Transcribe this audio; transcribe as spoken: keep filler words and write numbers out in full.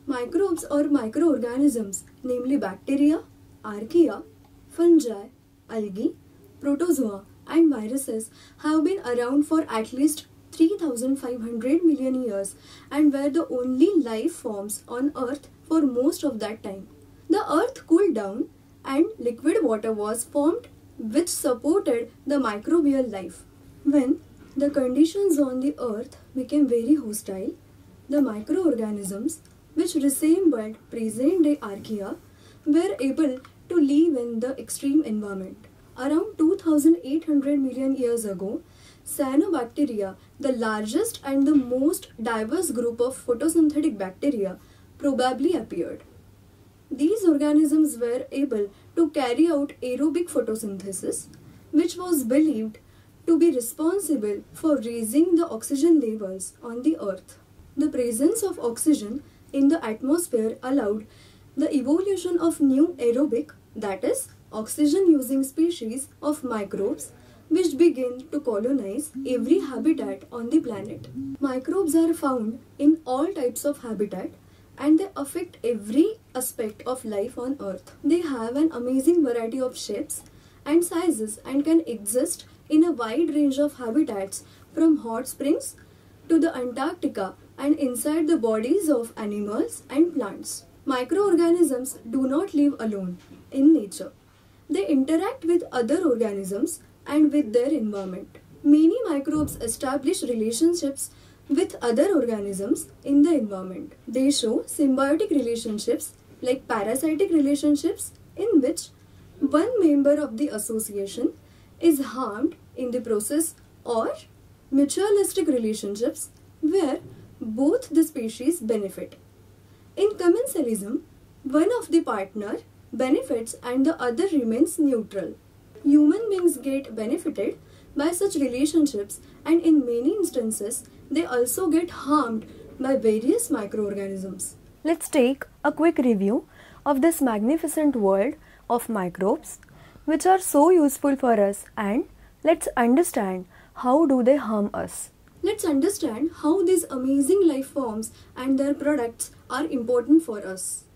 Microbes or microorganisms, namely bacteria, archaea, fungi, algae, protozoa, and viruses, have been around for at least three thousand five hundred million years and were the only life forms on Earth for most of that time. The Earth cooled down and liquid water was formed, which supported the microbial life. When the conditions on the Earth became very hostile, the microorganisms, which resembled present-day archaea, were able to live in the extreme environment. Around two thousand eight hundred million years ago, cyanobacteria, the largest and the most diverse group of photosynthetic bacteria, probably appeared. These organisms were able to carry out aerobic photosynthesis, which was believed to be responsible for raising the oxygen levels on the Earth. The presence of oxygen in the atmosphere allowed the evolution of new aerobic, that is, oxygen-using species of microbes, which begin to colonize every habitat on the planet. Microbes are found in all types of habitat and they affect every aspect of life on Earth. They have an amazing variety of shapes and sizes and can exist in a wide range of habitats from hot springs to the Antarctica and inside the bodies of animals and plants. Microorganisms do not live alone in nature. They interact with other organisms and with their environment. Many microbes establish relationships with other organisms in the environment. They show symbiotic relationships like parasitic relationships in which one member of the association is harmed in the process, or mutualistic relationships where both the species benefit. In commensalism, one of the partner benefits and the other remains neutral. Human beings get benefited by such relationships, and in many instances they also get harmed by various microorganisms. Let's take a quick review of this magnificent world of microbes, which are so useful for us, and let's understand how do they harm us. Let's understand how these amazing life forms and their products are important for us.